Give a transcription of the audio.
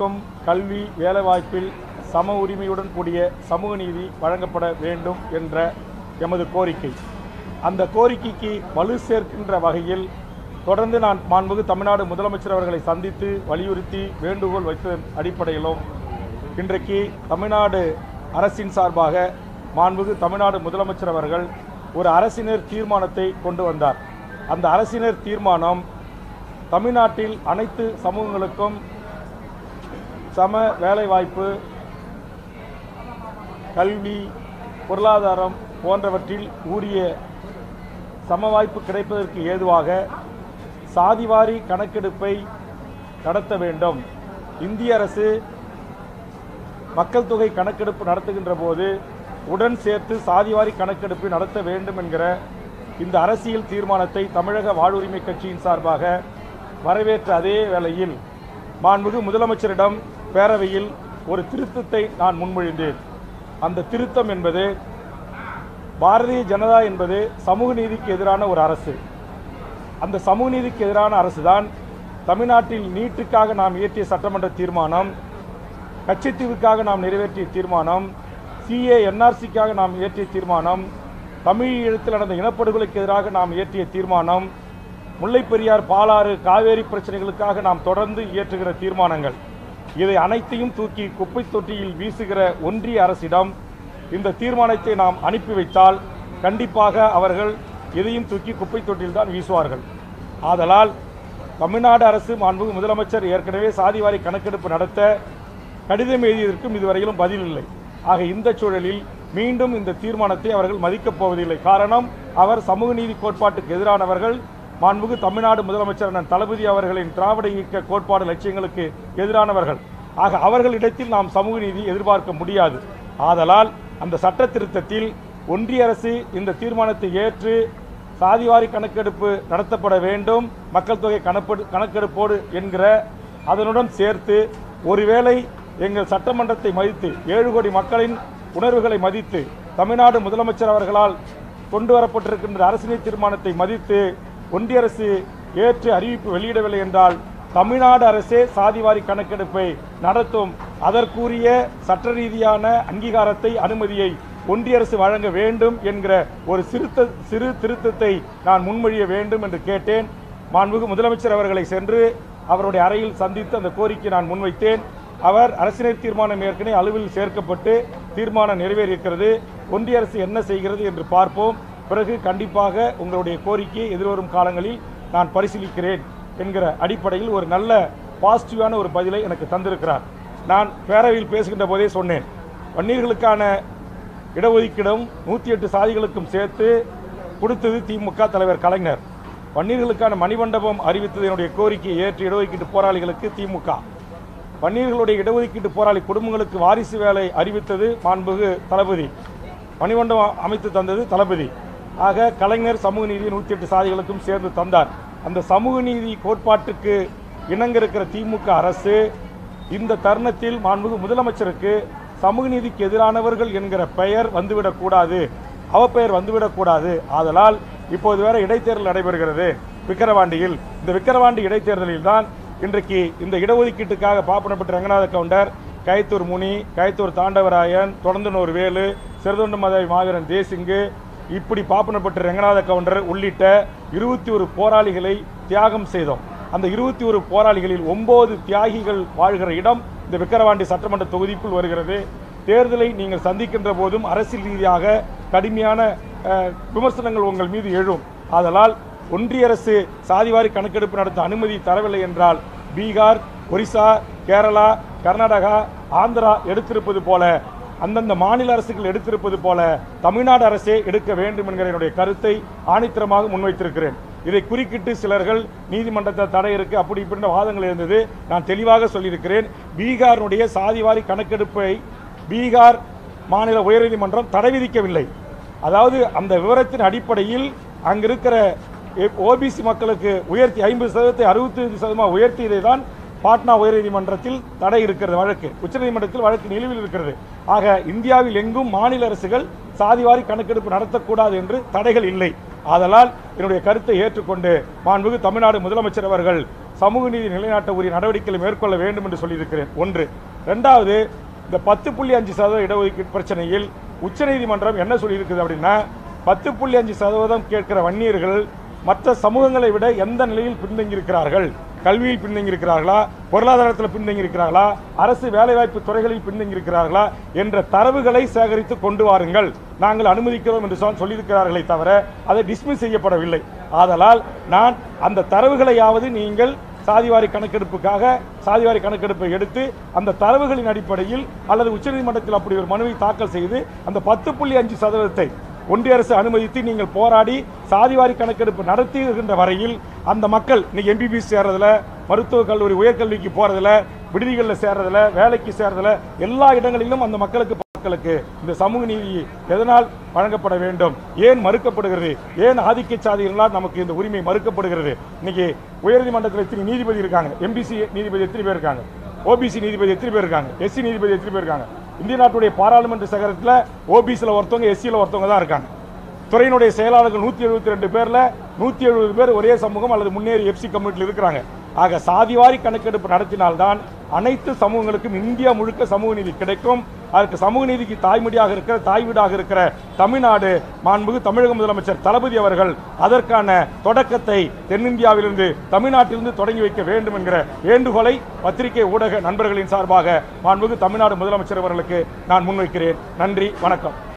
அனைவருக்கும் கல்வி வேலைவாய்ப்பில் சம உரிமையுடன் கூடிய சமூக நீதி வழங்கப்பட வேண்டும் என்ற எமது கோரிக்கை. அந்த கோரிக்கைக்கு வலு சேர்க்கின்ற வகையில் தொடர்ந்து நான் மாண்புமிகு தமிழ்நாடு முதலமைச்சர் அவர்களை சந்தித்து வலியுறுத்தி வேண்டுகோள் வைத்ததன் அடிப்படையிலும் இன்றைக்கு தமிழ்நாடு அரசின் சார்பாக மாண்புமிகு தமிழ்நாடு முதலமைச்சர் அவர்கள் ஒரு அரசினர் தீர்மானத்தை கொண்டு வந்தார். அந்த அரசினர் தீர்மானம் தமிழ்நாட்டில் அனைத்து சமூகங்களுக்கும் சம வேலைவாய்ப்பு, கல்வி, பொருளாதாரம் போன்றவற்றில் உரிய சம வாய்ப்பு கிடைப்பதற்கு ஏதுவாக சாதிவாரி கணக்கெடுப்பை நடத்த வேண்டும். இந்திய அரசு மக்கள் தொகை கணக்கெடுப்பு நடத்துகின்ற போது உடன் சேர்த்து சாதிவாரி கணக்கெடுப்பு நடத்த வேண்டும் என்கிற இந்த அரசியல் தீர்மானத்தை தமிழக வாழ்வுரிமை கட்சியின் சார்பாக வரவேற்ற அதே வேளையில் மாண்புமிகு முதலமைச்சரிடம் பேரவையில் ஒரு திருத்தத்தை நான் முன்மொழிந்தேன். அந்த திருத்தம் என்பது, பாரதிய ஜனதா என்பது சமூக நீதிக்கு எதிரான ஒரு அரசு. அந்த சமூக நீதிக்கு எதிரான அரசுதான் தமிழ்நாட்டில் நீட்டுக்காக நாம் இயற்றிய சட்டமன்ற தீர்மானம், கச்சத்தீவுக்காக நாம் நிறைவேற்றிய தீர்மானம், CA/NRCக்காக நாம் இயற்றிய தீர்மானம், தமிழ் ஈழத்தில் நடந்த இனப்படுகொலைக்கு எதிராக நாம் இயற்றிய தீர்மானம், முல்லை பெரியார் பாலாறு காவேரி பிரச்சனைகளுக்காக நாம் தொடர்ந்து இயற்றுகிற தீர்மானங்கள், இதை அனைத்தையும் தூக்கி குப்பை தொட்டியில் வீசுகிற ஒன்றிய அரசிடம் இந்த தீர்மானத்தை நாம் அனுப்பி வைத்தால் கண்டிப்பாக அவர்கள் இதையும் தூக்கி குப்பை தொட்டியில் தான் வீசுவார்கள். ஆதலால் தமிழ்நாடு அரசு மாண்புமிகு முதலமைச்சர் ஏற்கனவே சாதிவாரி கணக்கெடுப்பு நடத்த கடிதம் எழுதியதற்கும் இதுவரையிலும் பதில் இல்லை. ஆக இந்த சூழலில் மீண்டும் இந்த தீர்மானத்தை அவர்கள் மதிக்கப் போவதில்லை. காரணம், அவர் சமூக நீதி கோட்பாட்டுக்கு எதிரானவர்கள். மாண்புமிகு தமிழ்நாடு முதலமைச்சர் தளபதி அவர்களின் திராவிட இயக்க கோட்பாடு லட்சியங்களுக்கு எதிரானவர்கள். ஆக அவர்களிடத்தில் நாம் சமூக நீதி எதிர்பார்க்க முடியாது. ஆதலால் அந்த சட்ட திருத்தத்தில் ஒன்றிய அரசு இந்த தீர்மானத்தை ஏற்று சாதிவாரி கணக்கெடுப்பு நடத்தப்பட வேண்டும், மக்கள் தொகை கணக்கெடுப்போடு என்கிற அதனுடன் சேர்த்து ஒருவேளை எங்கள் சட்டமன்றத்தை மதித்து 7 கோடி மக்களின் உணர்வுகளை மதித்து தமிழ்நாடு முதலமைச்சர் அவர்களால் கொண்டு வரப்பட்டிருக்கின்ற அரசியல் தீர்மானத்தை மதித்து ஒன்றிய அரசு ஏற்று அறிவிப்பு வெளியிடவில்லை என்றால் தமிழ்நாடு அரசே சாதிவாரி கணக்கெடுப்பை நடத்தும். அதற்குரிய சட்ட ரீதியான அங்கீகாரத்தை, அனுமதியை ஒன்றிய அரசு வழங்க வேண்டும் என்கிற ஒரு சிறு திருத்தத்தை நான் முன்மொழிய வேண்டும் என்று கேட்டேன். மாண்புமிகு முதலமைச்சர் அவர்களை சென்று அவருடைய அறையில் சந்தித்து அந்த கோரிக்கை நான் முன்வைத்தேன். அவர் அரசியல் தீர்மானம் ஏற்கனவே அலுவலில் சேர்க்கப்பட்டு தீர்மானம் நிறைவேறியிருக்கிறது. ஒன்றிய அரசு என்ன செய்கிறது என்று பார்ப்போம். பிறகு கண்டிப்பாக உங்களுடைய கோரிக்கையை எதிர்வரும் காலங்களில் நான் பரிசீலிக்கிறேன் என்கிற அடிப்படையில் ஒரு நல்ல பாசிட்டிவான ஒரு பதிலை எனக்கு தந்திருக்கிறார். நான் பேரவையில் பேசுகின்ற போதே சொன்னேன், வன்னியர்களுக்கான இடஒதுக்கீடும் 108 சாதிகளுக்கும் சேர்த்து கொடுத்தது திமுக தலைவர் கலைஞர். வன்னியர்களுக்கான மணிமண்டபம் அறிவித்தது என்னுடைய கோரிக்கையை ஏற்று இடஒதுக்கீட்டு போராளிகளுக்கு திமுக. வன்னியர்களுடைய இடஒதுக்கீட்டு போராளி குடும்பங்களுக்கு வாரிசு வேலை அறிவித்தது மாண்புமிகு தளபதி. மணிமண்டபம் அமைத்து தந்தது தளபதி. ஆக கலைஞர் சமூக நீதி 108 சாதிகளுக்கும் சேர்ந்து தந்தார். அந்த சமூக நீதி கோட்பாட்டுக்கு இணங்க இருக்கிற திமுக அரசு இந்த தருணத்தில் மாண்புமிகு முதலமைச்சருக்கு சமூக நீதிக்கு எதிரானவர்கள் என்கிற பெயர் வந்துவிடக்கூடாது, அவப்பெயர் வந்துவிடக்கூடாது. ஆதலால் இப்போது வேற இடைத்தேர்தல் நடைபெறுகிறது விக்கிரவாண்டியில். இந்த விக்கிரவாண்டி இடைத்தேர்தலில் தான் இன்றைக்கு இந்த இடஒதுக்கீட்டுக்காக பாப்பனப்பட்ட ரங்கநாத கவுண்டர், கைத்தூர் முனி, கைத்தூர் தாண்டவராயன், தொடர்ந்துனூர் வேலு, சிறுதொண்டு மத மாவீரன் தேசிங்கு, இப்படி பாப்பனப்பட்ட ரங்கநாத கவுண்டர் உள்ளிட்ட 21 போராளிகளை தியாகம் செய்தோம். அந்த 21 போராளிகளில் 9 தியாகிகள் வாழ்கிற இடம் இந்த விக்கிரவாண்டி சட்டமன்ற தொகுதிக்குள் வருகிறது. தேர்தலை நீங்கள் சந்திக்கின்ற போதும் அரசியல் ரீதியாக கடுமையான விமர்சனங்கள் உங்கள் மீது எழும். ஆதலால் ஒன்றிய அரசு சாதிவாரி கணக்கெடுப்பு நடத்த அனுமதி தரவில்லை என்றால் பீகார், ஒரிசா, கேரளா, கர்நாடகா, ஆந்திரா எடுத்திருப்பது போல, அந்தந்த மாநில அரசுகள் எடுத்திருப்பது போல தமிழ்நாடு அரசே எடுக்க வேண்டும் என்கிற என்னுடைய கருத்தை ஆணித்தரமாக முன்வைத்திருக்கிறேன். இதை குறுக்கிட்டு சிலர்கள் நீதிமன்றத்தில் தடை இருக்கு அப்படி இப்படின்ற வாதங்கள் இருந்தது. நான் தெளிவாக சொல்லியிருக்கிறேன், பீகாருடைய சாதிவாரி கணக்கெடுப்பை பீகார் மாநில உயர்நீதிமன்றம் தடை விதிக்கவில்லை. அதாவது அந்த விவரத்தின் அடிப்படையில் அங்கிருக்கிற ஓபிசி மக்களுக்கு உயர்த்தி 50% 65% உயர்த்தியதை தான் பாட்னா உயர்நீதிமன்றத்தில் தடை இருக்கிறது. வழக்கு உச்சநீதிமன்றத்தில் வழக்கு நிலுவையில் இருக்கிறது. ஆக இந்தியாவில் எங்கும் மாநில அரசுகள் சாதிவாரி கணக்கெடுப்பு நடத்தக்கூடாது என்று தடைகள் இல்லை. ஆதலால் என்னுடைய கருத்தை ஏற்றுக்கொண்டு மாண்புமிகு தமிழ்நாடு முதலமைச்சர் அவர்கள் சமூக நீதி நிலைநாட்ட உரிய நடவடிக்கைகளை மேற்கொள்ள வேண்டும் என்று சொல்லியிருக்கிறேன். ஒன்று. இரண்டாவது, இந்த 10.5% இடஒதுக்கீடு பிரச்சனையில் உச்சநீதிமன்றம் என்ன சொல்லியிருக்குது அப்படின்னா, 10.5% கேட்கிற வன்னியர்கள் மற்ற சமூகங்களை விட எந்த நிலையில் பின்தங்கியிருக்கிறார்கள், கல்வியில் பின்தங்கியிருக்கிறார்களா, பொருளாதாரத்தில் பின்தங்கியிருக்கிறார்களா, அரசு வேலைவாய்ப்பு துறைகளில் பின்தங்கியிருக்கிறார்களா என்ற தரவுகளை சேகரித்து கொண்டு வாருங்கள், நாங்கள் அனுமதிக்கிறோம் என்று சொல்லியிருக்கிறார்களே தவிர அதை டிஸ்மிஸ் செய்யப்படவில்லை. ஆதலால் நான் அந்த தரவுகளையாவது நீங்கள் சாதிவாரி கணக்கெடுப்புக்காக சாதிவாரி கணக்கெடுப்பை எடுத்து அந்த தரவுகளின் அடிப்படையில் அல்லது உச்சநீதிமன்றத்தில் அப்படி ஒரு மனுவை தாக்கல் செய்து அந்த 10.5% ஒன்றிய அரசு அனுமதித்து நீங்கள் போராடி சாதிவாரி கணக்கெடுப்பு நடத்துகின்ற வரையில் அந்த மக்கள் இன்னைக்கு MBBS சேர்றதுல, மருத்துவக் கல்லூரி உயர்கல்விக்கு போறதுல, விடுதிகளில் சேர்றதுல, வேலைக்கு சேர்றதுல எல்லா இடங்களிலும் அந்த மக்களுக்கு இந்த சமூக நீதி எதனால் வழங்கப்பட வேண்டும், ஏன் மறுக்கப்படுகிறது, ஏன் ஆதிக்க சாதிகளால் நமக்கு இந்த உரிமை மறுக்கப்படுகிறது? இன்னைக்கு உயர்நீதிமன்றத்தில் எத்தனை நீதிபதி இருக்காங்க, MBC நீதிபதி எத்தனை பேர் இருக்காங்க, OBC நீதிபதி எத்தனை பேர் இருக்காங்க, SC நீதிபதி எத்தனை பேர் இருக்காங்க? இந்திய நாட்டுடைய பாராளுமன்ற சகரத்தில் OBCல ஒருத்தவங்க, SCல ஒருத்தவங்க தான் இருக்காங்க. துறையினுடைய செயலாளர்கள் 172 பேர்ல 170 பேர் ஒரே சமூகம் அல்லது முன்னேறி FC கம்யூனிட்டியில் இருக்கிறாங்க. ஆக சாதிவாரி கணக்கெடுப்பு நடத்தினால்தான் அனைத்து சமூகங்களுக்கும் இந்தியா முழுக்க சமூக நீதி கிடைக்கும். அதற்கு சமூக நீதிக்கு தாய்மொழியாக இருக்கிற, தாய் வீடாக இருக்கிற தமிழ்நாடு மாண்புமிகு தமிழக முதலமைச்சர் தளபதி அவர்கள் அதற்கான தொடக்கத்தை தென்னிந்தியாவிலிருந்து, தமிழ்நாட்டிலிருந்து தொடங்கி வைக்க வேண்டும் என்கிற வேண்டுகோளை பத்திரிகை ஊடக நண்பர்களின் சார்பாக மாண்புமிகு தமிழ்நாடு முதலமைச்சர் அவர்களுக்கு நான் முன்வைக்கிறேன். நன்றி, வணக்கம்.